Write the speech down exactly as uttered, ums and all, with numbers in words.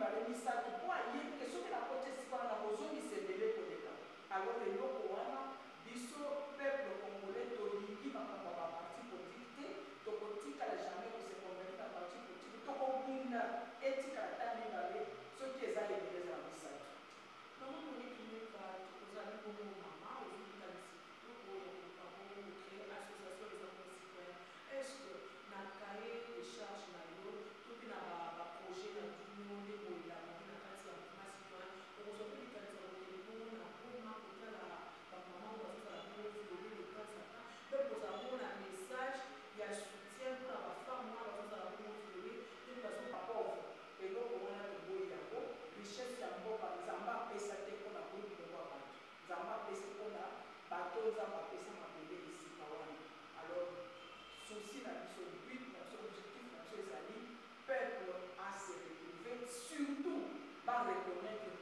mibale misato po ayebi ke soki nakotesi wana nakozongisa ebele koleka. Alors eloko wana biso peuple congolais tolingi makambo ya baparti politique te, tokotikala jamais kose convertir na parti politique, tokobunda etikala ta mibale soki eza ebele eza na misato. Comment on est venu par aux amis pour mon maman, aux universités, pour créer l'association des hommes citoyens? Est-ce que dans le cahier des charges, tout le projet de l'union des mots, la carte de mouvement citoyen, on se dit que c'est un peu la maman, on va faire le cas, même pour avoir un message, il y a soutien pour la femme, moi, on va faire de façon pas pauvre. Et donc, on a le beau yako, richesse yambo, par exemple, pesa te pour la groupe de voix bateau. Zamba pesa pour la bateau, zamba pesa ma bébé ici, alors, souci la mission, but, notre objectif, notre amis, peuple à se retrouver, surtout, va reconnaître